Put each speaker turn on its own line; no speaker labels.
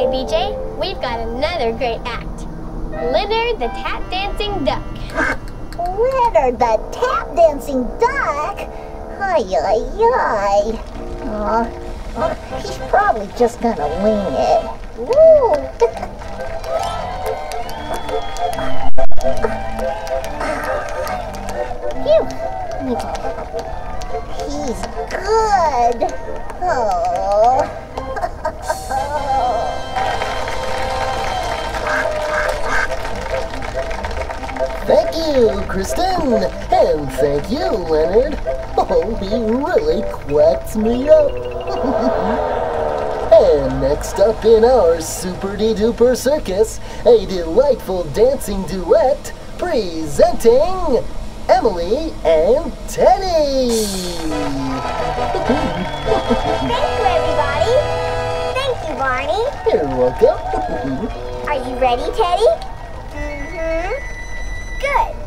Okay, BJ, we've got another great act. Leonard the tap dancing duck.
Leonard the tap dancing duck? Ay, ay, ay. He's probably just gonna wing it. Woo! Phew! He's good. Oh.
Thank you, Kristen, and thank you, Leonard. Oh, he really quacked me up. And next up in our super-de-duper circus, a delightful dancing duet presenting Emily and Teddy.
Thank you, everybody. Thank you, Barney.
You're welcome.
Are you ready, Teddy? Good.